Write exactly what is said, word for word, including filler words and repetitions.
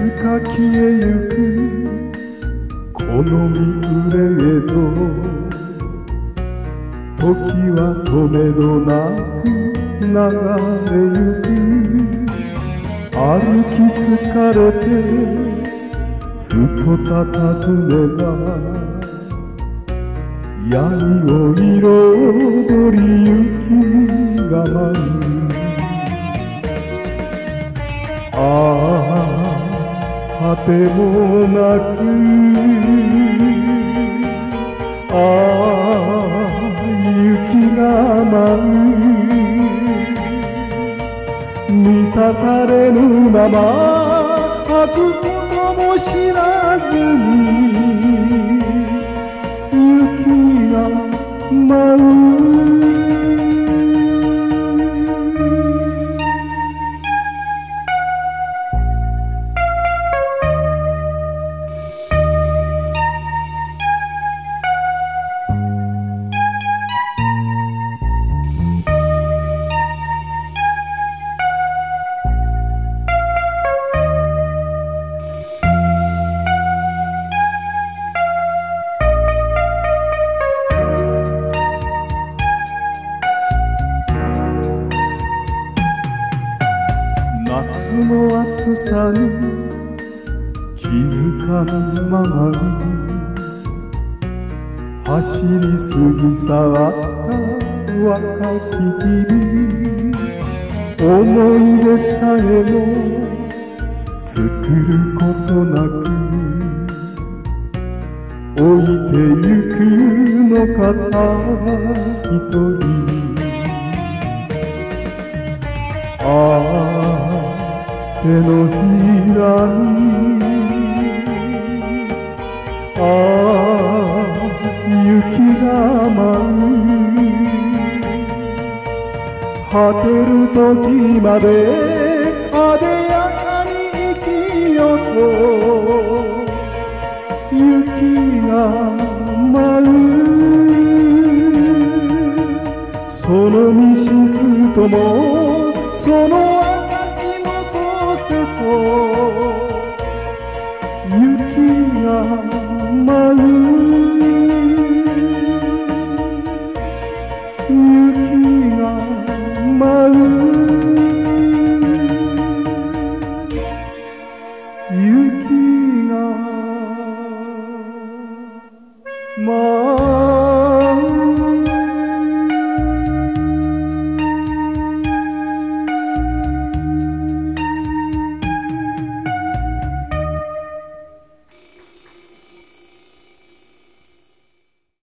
か消えゆくこの身憂えど、時は止めどなく流れゆく。歩き疲れてふとたたずねば、闇を彩り雪が舞う。ああ果てもなく、ああ雪が舞う。満たされぬまま吐くことも知らずに雪が舞う。夏の暑さに気づかぬままに走り過ぎ去った若き日々、思い出さえも作ることなく置いてゆくのかた一人。ああ手のひらに、ああ雪が舞う。果てる時まであでやかに生きよと雪が舞う。その道すともその私のとせと雪が舞う。雪が舞う。雪が舞う。